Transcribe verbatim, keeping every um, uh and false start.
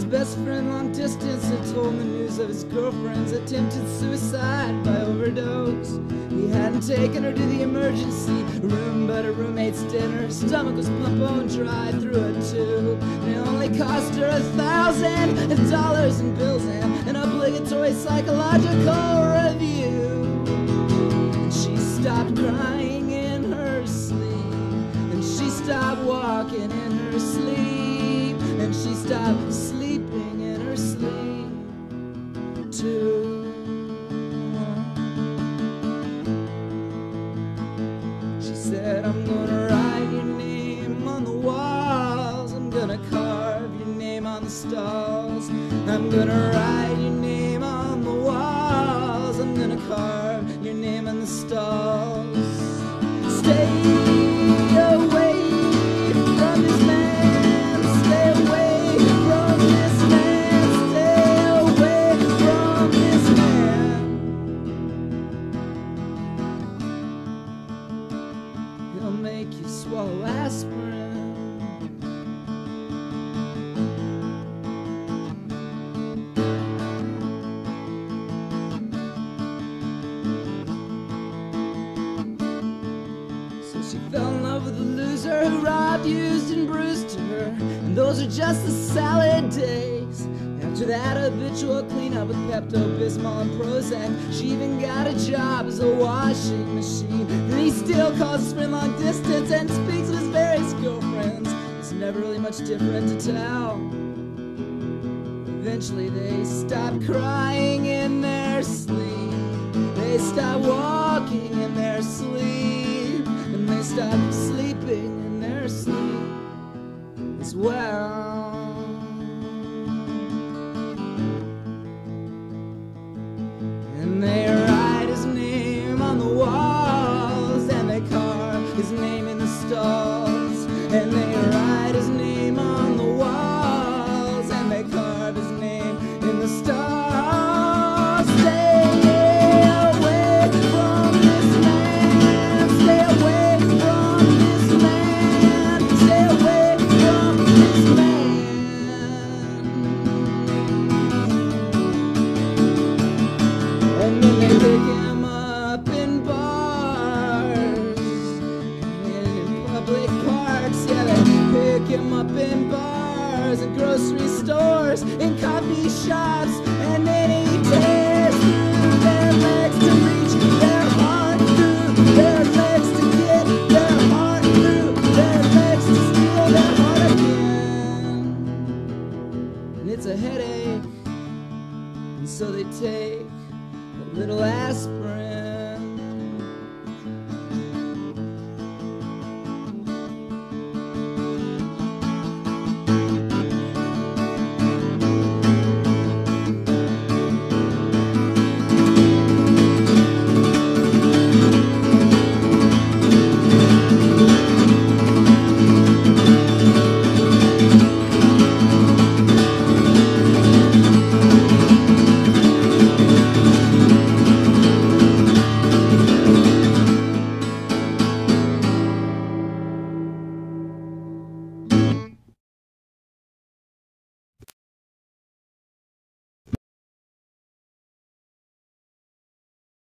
his best friend long distance had told him the news of his girlfriend's attempted suicide by overdose. He hadn't taken her to the emergency room, but her roommate's dinner stomach was plump bone dry through a tube. And it only cost her a thousand dollars in bills and an obligatory psychological review. And she stopped crying in her sleep, and she stopped walking in her sleep, and she stopped sleeping in her sleep too. She said, I'm gonna write your name on the walls, I'm gonna carve your name on the stalls, I'm gonna write your name on the walls, I'm gonna carve your name on the stalls. Stay away from this man, stay away from this man, stay away from this man. He'll make you swallow aspirin. She fell in love with a loser who robbed, used, and bruised her, and those are just the salad days. After that habitual cleanup with Pepto-Bismol and Prozac, she even got a job as a washing machine. And he still calls his friend long distance and speaks of his various girlfriends. It's never really much different to tell. Eventually they stop crying in their sleep, they stop walking in their sleep, and they stop sleeping in their sleep as well. And they write his name on the walls, and they carve his name in the stalls, and they write his name on the walls, and they carve his name in the stalls. Stay away from this man, stay away from this man, stay away from this man. And then they pick him up in bars and in public parks. Yeah, they pick him up in bars and grocery stores, in coffee shops, and then he tears through their legs to reach their heart, through their legs to get their heart, through their legs to steal their heart again. And it's a headache, and so they take a little aspirin.